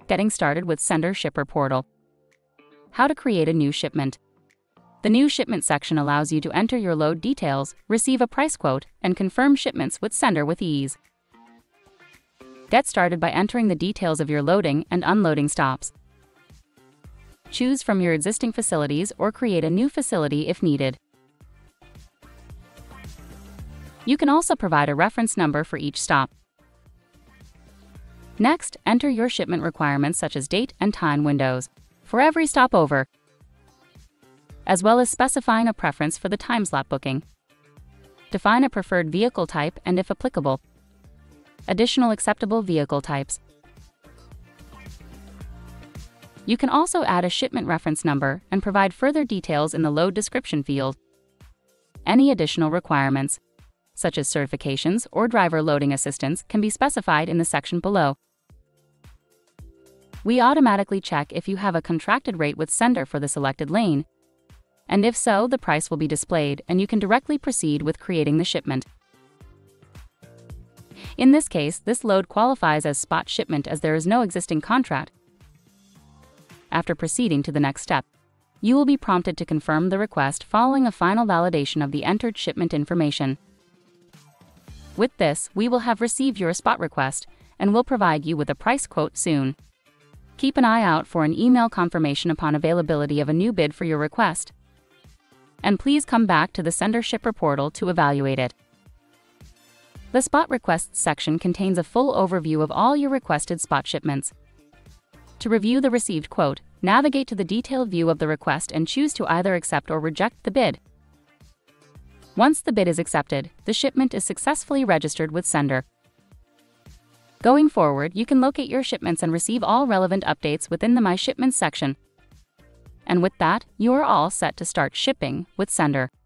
Getting started with Sennder Shipper Portal. How to create a new shipment. The new shipment section allows you to enter your load details, receive a price quote, and confirm shipments with Sennder with ease. Get started by entering the details of your loading and unloading stops. Choose from your existing facilities or create a new facility if needed. You can also provide a reference number for each stop. Next, enter your shipment requirements such as date and time windows for every stopover, as well as specifying a preference for the time slot booking. Define a preferred vehicle type and, if applicable, additional acceptable vehicle types. You can also add a shipment reference number and provide further details in the load description field. Any additional requirements, such as certifications or driver loading assistance, can be specified in the section below. We automatically check if you have a contracted rate with Sennder for the selected lane, and if so, the price will be displayed and you can directly proceed with creating the shipment. In this case, this load qualifies as spot shipment as there is no existing contract. After proceeding to the next step, you will be prompted to confirm the request following a final validation of the entered shipment information. With this, we will have received your spot request and will provide you with a price quote soon. Keep an eye out for an email confirmation upon availability of a new bid for your request. And please come back to the Sennder Shipper Portal to evaluate it. The Spot Requests section contains a full overview of all your requested spot shipments. To review the received quote, navigate to the detailed view of the request and choose to either accept or reject the bid. Once the bid is accepted, the shipment is successfully registered with Sennder. Going forward, you can locate your shipments and receive all relevant updates within the My Shipments section. And with that, you are all set to start shipping with Sennder.